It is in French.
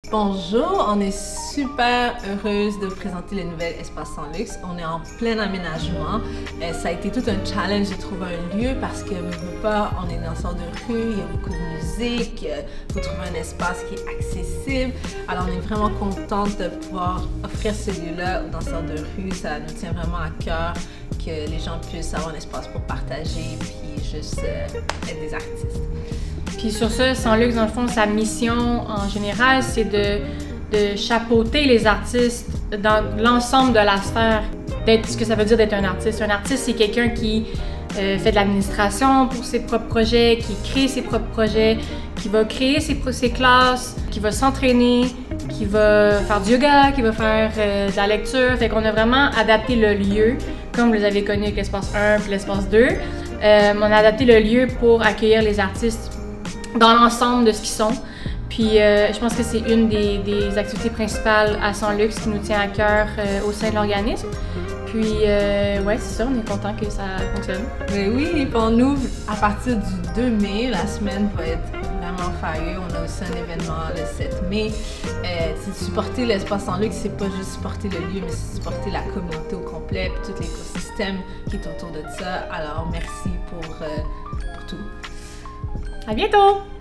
Bonjour, on est super heureuse de vous présenter le nouvel Espace Sans Luxe. On est en plein aménagement. Ça a été tout un challenge de trouver un lieu parce que, on est dans une sorte de rue, il y a beaucoup de musique, il faut trouver un espace qui est accessible. Alors on est vraiment contente de pouvoir offrir ce lieu-là dans une sorte de rue. Ça nous tient vraiment à cœur que les gens puissent avoir un espace pour partager puis juste être des artistes. Puis sur ça, Sans Luxe, dans le fond, sa mission en général, c'est de chapeauter les artistes dans l'ensemble de la sphère d'être ce que ça veut dire d'être un artiste. Un artiste, c'est quelqu'un qui fait de l'administration pour ses propres projets, qui crée ses propres projets, qui va créer ses classes, qui va s'entraîner, qui va faire du yoga, qui va faire de la lecture. Fait qu'on a vraiment adapté le lieu, comme vous les avez connu avec l'espace 1 puis l'espace 2. On a adapté le lieu pour accueillir les artistes dans l'ensemble de ce qu'ils sont. Puis je pense que c'est une des activités principales à Sans Luxe qui nous tient à cœur au sein de l'organisme. Puis ouais, c'est ça, on est content que ça fonctionne. Mais oui, on ouvre à partir du 2 mai, la semaine va être vraiment fire. On a aussi un événement le 7 mai. Supporter l'espace Sans Luxe, c'est pas juste supporter le lieu, mais c'est supporter la communauté au complet, puis tout l'écosystème qui est autour de ça. Alors merci pour tout. À bientôt!